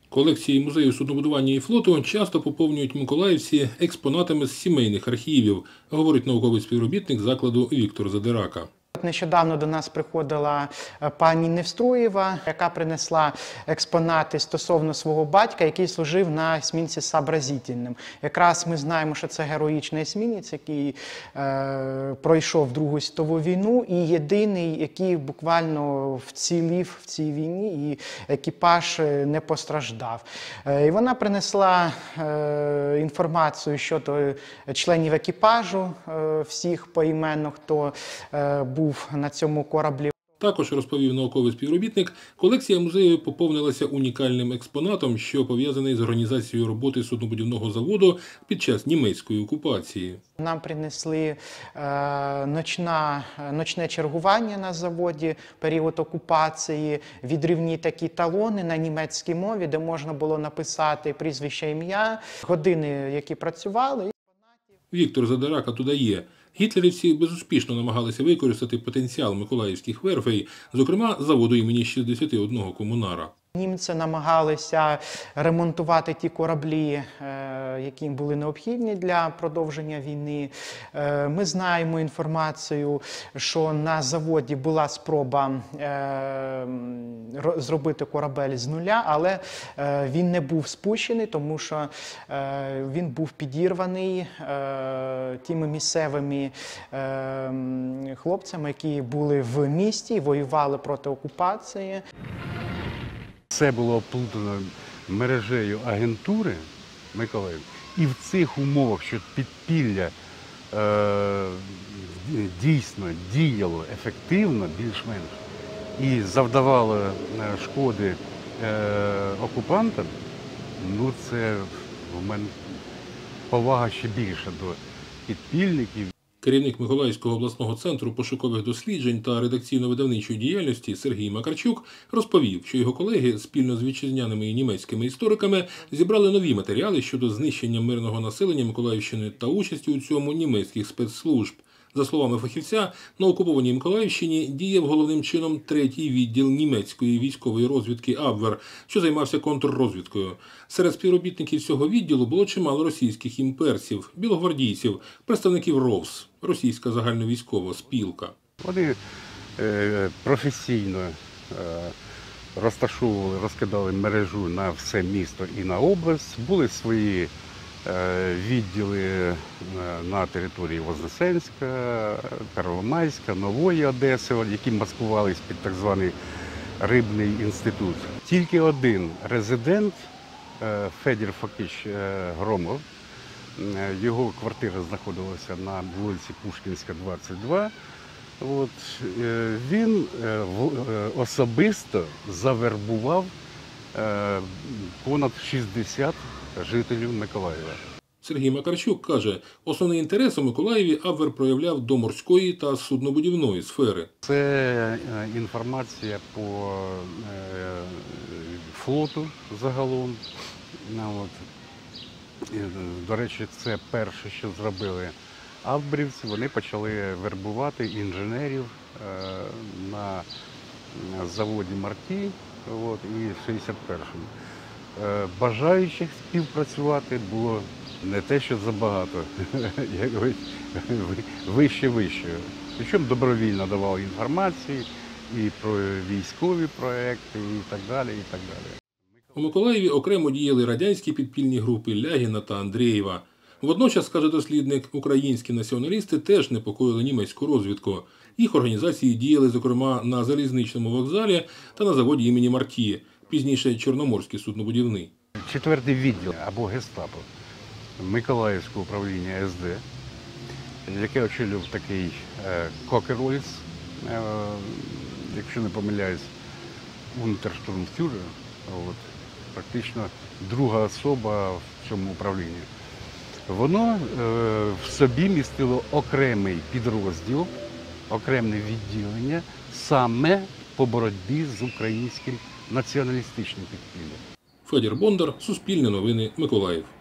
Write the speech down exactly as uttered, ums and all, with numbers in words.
Колекції музею суднобудування і флоту часто поповнюють миколаївці експонатами з сімейних архівів, говорить науковий співробітник закладу Віктор Задирака. Нещодавно до нас приходила пані Невструєва, яка принесла експонати стосовно свого батька, який служив на есмінці «Сообразительном». Якраз ми знаємо, що це героїчний есмінець, який е, пройшов Другу світову війну і єдиний, який буквально вцілів в цій війні, і екіпаж не постраждав. Е, і вона принесла е, інформацію щодо членів екіпажу, е, всіх поіменно, хто е, був на цьому кораблі. Також, розповів науковий співробітник, колекція музею поповнилася унікальним експонатом, що пов'язаний з організацією роботи суднобудівного заводу під час німецької окупації. Нам принесли е, ночна, ночне чергування на заводі, період окупації, відривні такі талони на німецькій мові, де можна було написати прізвище, ім'я, години, які працювали. Віктор Задирака додає, гітлерівці безуспішно намагалися використати потенціал миколаївських верфей, зокрема заводу імені шістдесят один комунара. Німці намагалися ремонтувати ті кораблі, які були необхідні для продовження війни. Ми знаємо інформацію, що на заводі була спроба зробити корабель з нуля, але він не був спущений, тому що він був підірваний тими місцевими хлопцями, які були в місті, воювали проти окупації. Все було оплутано мережею агентури Миколаїв. І в цих умовах, що підпілля е, дійсно діяло ефективно, більш-менш, і завдавало шкоди е, окупантам, ну це в мене повага ще більша до підпільників. Керівник Миколаївського обласного центру пошукових досліджень та редакційно-видавничої діяльності Сергій Макарчук розповів, що його колеги спільно з вітчизняними і німецькими істориками зібрали нові матеріали щодо знищення мирного населення Миколаївщини та участі у цьому німецьких спецслужб. За словами фахівця, на окупованій Миколаївщині діяв головним чином третій відділ німецької військової розвідки «Абвер», що займався контррозвідкою. Серед співробітників цього відділу було чимало російських імперців, білогвардійців, представників РОВС, російська загальновійськова спілка. Вони е, професійно е, розташовували, розкидали мережу на все місто і на область, були свої відділи на території Вознесенська, Первомайська, Нової Одеси, які маскувалися під так званий Рибний інститут. Тільки один резидент, Федір Фокич Громов, його квартира знаходилася на вулиці Пушкінська, двадцять два. От, він особисто завербував понад шістдесят жителів Миколаєва. Сергій Макарчук каже, основний інтерес у Миколаєві Абвер проявляв до морської та суднобудівної сфери. Це інформація по флоту загалом. До речі, це перше, що зробили абверівці. Вони почали вербувати інженерів на заводі «Марті» і в шістдесят першому. Бажаючих співпрацювати було не те, що забагато, як вище-вище. Причому добровільно давали інформацію і про військові проекти, і так далі, і так далі. У Миколаєві окремо діяли радянські підпільні групи Лягіна та Андрієва. Водночас, каже дослідник, українські націоналісти теж непокоїли німецьку розвідку. Їх організації діяли, зокрема, на залізничному вокзалі та на заводі імені Марті, пізніше Чорноморський суднобудівний. Четвертий відділ або гестапо Миколаївського управління ес де, яке очолював такий Кокерольц, якщо не помиляюсь, унтерштурмфюрер, практично друга особа в цьому управлінні. Воно в собі містило окремий підрозділ, окреме відділення саме по боротьбі з українським націоналістичним підпіллям. Федір Бондар, Суспільне новини, Миколаїв.